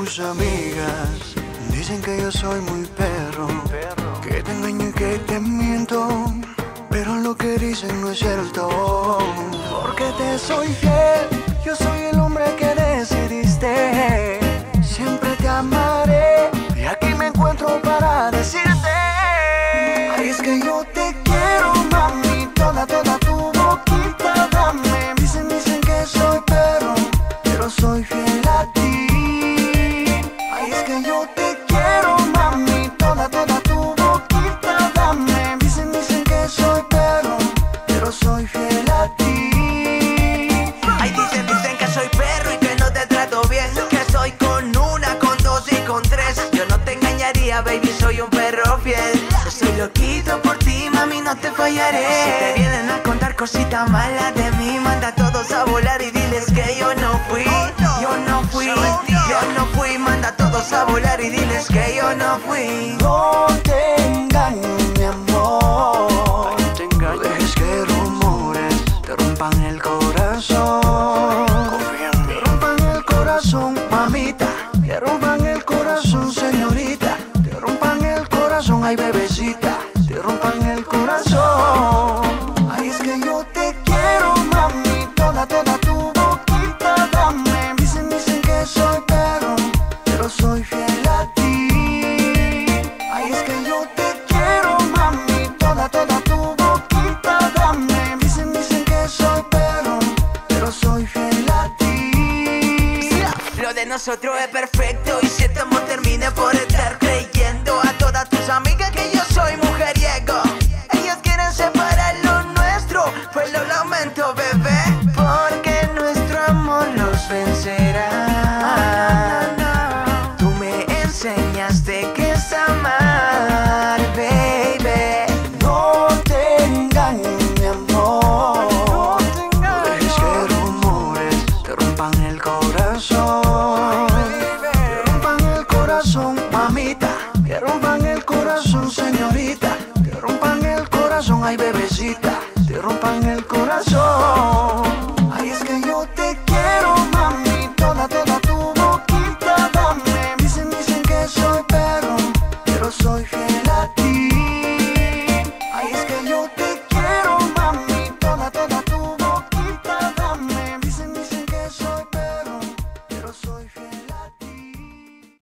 tus amigas dicen que yo soy muy perro, que te engaño y que te miento, pero lo que dicen no es cierto. Porque te soy fiel, yo soy el hombre que decidiste. Siempre te amaré y aquí me encuentro para decirte: ay, es que yo te quiero, mami, toda tu boquita, dame. Dicen que soy perro, pero soy fiel a ti. Ay, es que yo te quiero, mami, toda tu boquita, dame. Dicen que soy perro, pero soy fiel a ti. Ay, dicen que soy perro y que no te trato bien, que soy con una, con dos y con tres. Yo no te engañaría, baby, soy un perro fiel. Soy loquito por ti, mami, no te fallaré. Si te vienen a contar cositas malas de mí, manda a todos a volar y diles que yo no fui. Yo no fui, yo no fui. Manda a todos a volar y diles que yo no fui. No te engañes, mi amor. No dejes que rumores te rompan el corazón. Te rompan el corazón, mamita. Te rompan el corazón, señorita. Te rompan el corazón, ay, bebecita. Te rompan el corazón. Ay, es que yo te quiero, mami, toda tu boquita, dame. Dicen que soy perro, pero soy fiel a ti. Ay, es que yo te quiero, mami, toda tu boquita, dame. Dicen que soy perro, pero soy fiel a ti. Lo de nosotros es perfecto y si este amor termina por estar creyendo a todas tus amigas que yo soy muy